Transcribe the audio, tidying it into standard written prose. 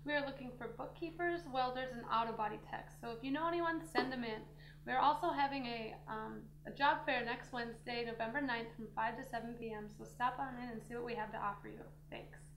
We are looking for bookkeepers, welders, and auto body techs. So if you know anyone, send them in. We're also having a job fair next Wednesday, November 9th from 5 to 7 p.m. So stop on in and see what we have to offer you. Thanks.